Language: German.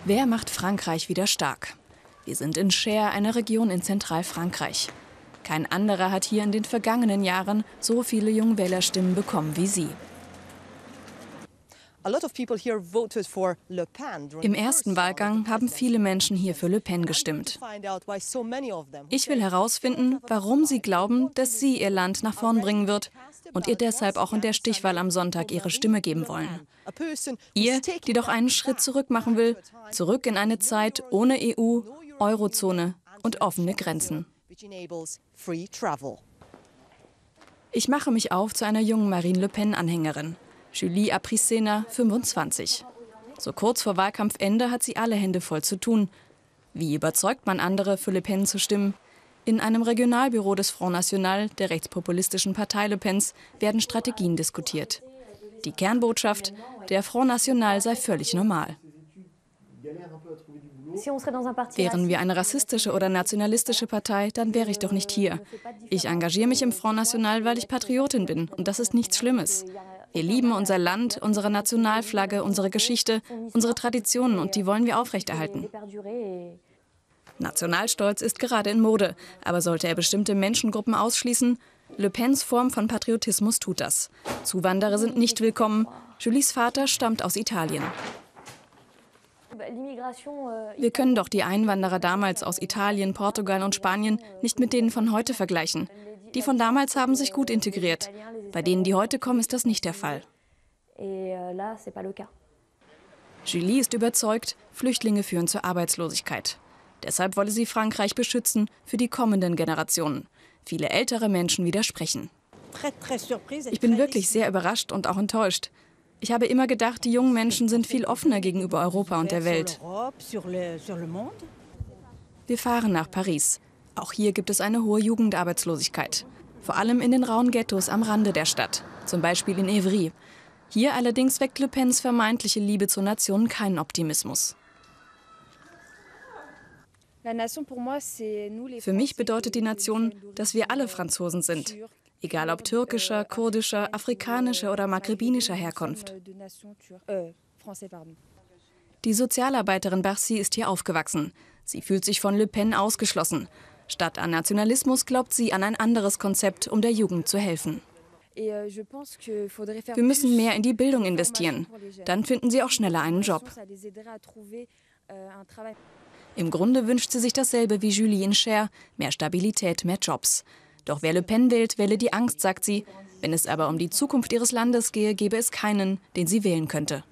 Wer macht Frankreich wieder stark? Wir sind in Cher, einer Region in Zentralfrankreich. Kein anderer hat hier in den vergangenen Jahren so viele Jungwählerstimmen bekommen wie sie. Im ersten Wahlgang haben viele Menschen hier für Le Pen gestimmt. Ich will herausfinden, warum sie glauben, dass sie ihr Land nach vorn bringen wird und ihr deshalb auch in der Stichwahl am Sonntag ihre Stimme geben wollen. Ihr, die doch einen Schritt zurück machen will, zurück in eine Zeit ohne EU, Eurozone und offene Grenzen. Ich mache mich auf zu einer jungen Marine Le Pen-Anhängerin. Julie Apricena, 25. So kurz vor Wahlkampfende hat sie alle Hände voll zu tun. Wie überzeugt man andere, für Le Pen zu stimmen? In einem Regionalbüro des Front National, der rechtspopulistischen Partei Le Pens, werden Strategien diskutiert. Die Kernbotschaft, der Front National sei völlig normal. Wären wir eine rassistische oder nationalistische Partei, dann wäre ich doch nicht hier. Ich engagiere mich im Front National, weil ich Patriotin bin, und das ist nichts Schlimmes. Wir lieben unser Land, unsere Nationalflagge, unsere Geschichte, unsere Traditionen, und die wollen wir aufrechterhalten. Nationalstolz ist gerade in Mode, aber sollte er bestimmte Menschengruppen ausschließen? Le Pens Form von Patriotismus tut das. Zuwanderer sind nicht willkommen. Julies Vater stammt aus Italien. Wir können doch die Einwanderer damals aus Italien, Portugal und Spanien nicht mit denen von heute vergleichen. Die von damals haben sich gut integriert. Bei denen, die heute kommen, ist das nicht der Fall. Julie ist überzeugt, Flüchtlinge führen zur Arbeitslosigkeit. Deshalb wolle sie Frankreich beschützen für die kommenden Generationen. Viele ältere Menschen widersprechen. Ich bin wirklich sehr überrascht und auch enttäuscht. Ich habe immer gedacht, die jungen Menschen sind viel offener gegenüber Europa und der Welt. Wir fahren nach Paris. Auch hier gibt es eine hohe Jugendarbeitslosigkeit. Vor allem in den rauen Ghettos am Rande der Stadt, zum Beispiel in Évry. Hier allerdings weckt Le Pens vermeintliche Liebe zur Nation keinen Optimismus. Für mich bedeutet die Nation, dass wir alle Franzosen sind. Egal ob türkischer, kurdischer, afrikanischer oder maghrebinischer Herkunft. Die Sozialarbeiterin Barcy ist hier aufgewachsen. Sie fühlt sich von Le Pen ausgeschlossen. Statt an Nationalismus glaubt sie an ein anderes Konzept, um der Jugend zu helfen. Wir müssen mehr in die Bildung investieren. Dann finden sie auch schneller einen Job. Im Grunde wünscht sie sich dasselbe wie Julie in Cher: mehr Stabilität, mehr Jobs. Doch wer Le Pen wählt, wähle die Angst, sagt sie. Wenn es aber um die Zukunft ihres Landes gehe, gäbe es keinen, den sie wählen könnte.